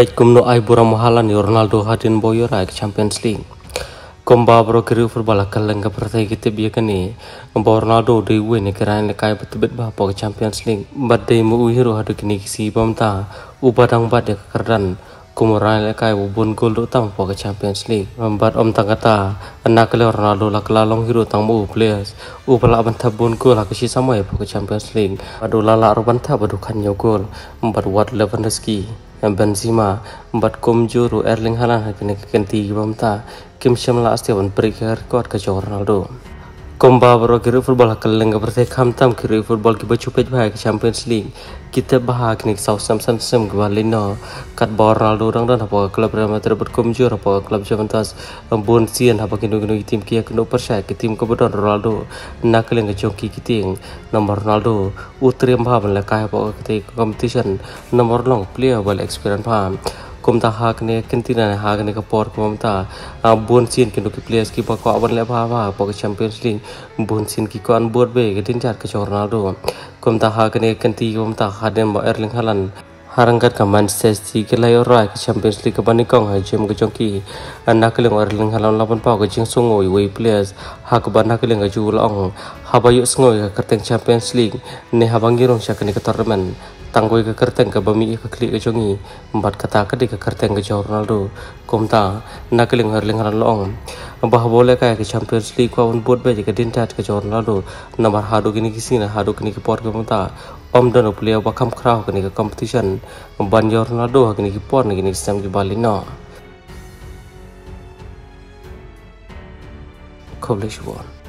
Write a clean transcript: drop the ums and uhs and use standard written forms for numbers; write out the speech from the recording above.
Baik kumno ay buram mahalan ni Ronaldo hadin boyo ra Champions League. Komba bro kiri football kaleng ka pertai kita biya kani. Komba Ronaldo de win ni kirain le kai betebet ba po Champions League. Bad de mu hero hadu kini kisi bamta ubadang bad de kerdan kumuran le kai bun gol do tang po Champions League. Bad om tangata anak le Ronaldo la kelalong hero tang mu players. Upala banta bun gol ha kisi sama po Champions League. Adu lala ro banta badu kanyo gol. Bad wat Lewandowski Benzema bat komjuru Erling Haaland hakini kenti bamta kim shamla astiawan perikar kuat ke Ronaldo komba bro kiri football kaleng berarti kamtam kiri football ki bacupet bahai ke Champions League kita bahag ni Southampton sem gbalino kat Ronaldo dang dan apa klub Real Madrid berkomjur apa klub Juventus bon sian apa kinu tim kia kenu percaya ke tim kebetulan Ronaldo nak keleng ke jongki kiting nomor Ronaldo utriam bahan lekai apa ke competition nomor long player bal experience bahan kum ta hak ne kentina hak ne kapor kum ta bon sin kinu ki players ki ko awan le bha po Champions League bon sin ki ko an board be ke tin jar ke Ronaldo kum ta hak ne kenti kum ta haden ba Erling Haaland harangkat ka Manchester City ke layo ra ke Champions League ka bani kong ha jem ke jongki anak le Erling Haaland lapan pa ko jing sungoi we players hak ba nak le ngaju long habayu sungoi ka kerteng Champions League ne habangirong syak ne ke tournament tanggoi ke kerteng ke bami ke klik ke jongi empat kata ke di ke kerteng ke Ronaldo komta nak keling Erling Haaland long bah boleh kaya ke Champions League ko un board be ke dintat ke Ronaldo nomor hadu kini kisina hadu kini ke port ke komta om dan player bakam krau kini ke competition ban Ronaldo kini ke port kini sistem ke balino Kobleswan